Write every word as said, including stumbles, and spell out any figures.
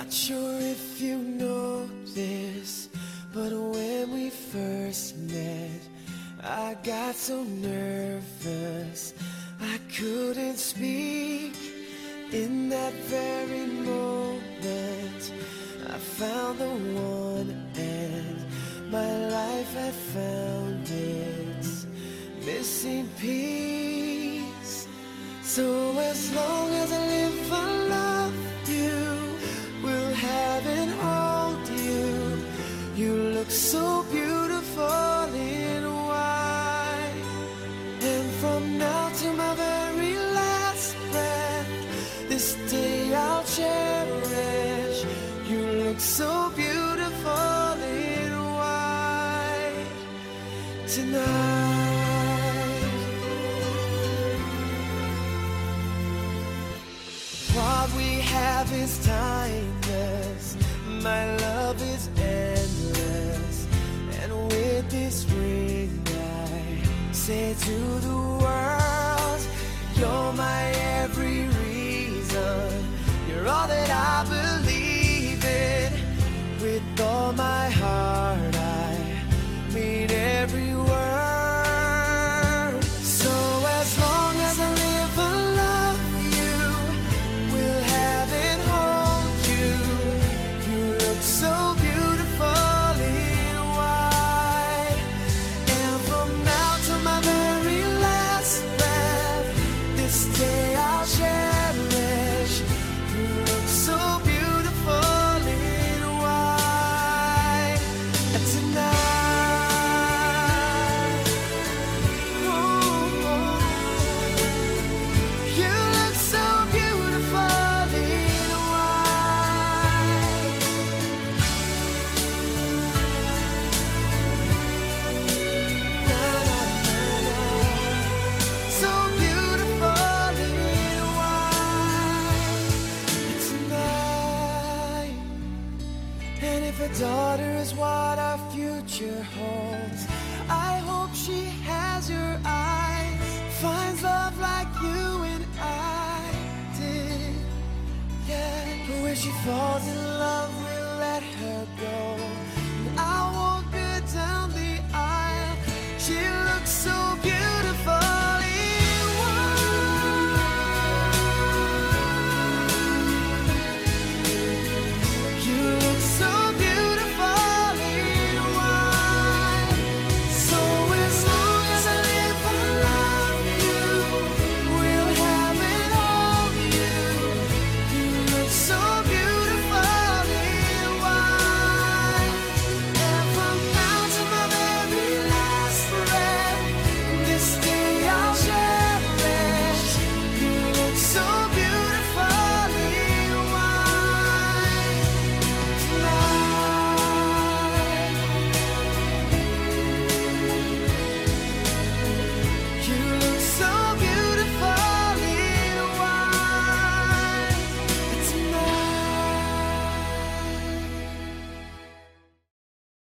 Not sure if you know this, but when we first met, I got so nervous I couldn't speak. In that very moment, I found the one, and my life had found its missing piece. So as long as I live, I love you, will have and hold you. You look so beautiful in white, and from now to my very last breath, this day I'll cherish. You look so beautiful in white tonight. What we have is timeless, my love is endless, and with this ring I say to the world, you're my every reason, you're all that I believe in. With all my heart I mean every word. So as long as I live, I love you, will have and hold you. You look so beautiful in white, and from now to my very last breath, this day I'll cherish. You look so beautiful in white tonight. Ooh, you look so beautiful in white. Na, na, na, na. So beautiful in white tonight. And if a daughter is what our future holds, I hope she has your eyes, finds love like you and I did. Yeah, but when she falls in love, we'll let her go. And I'll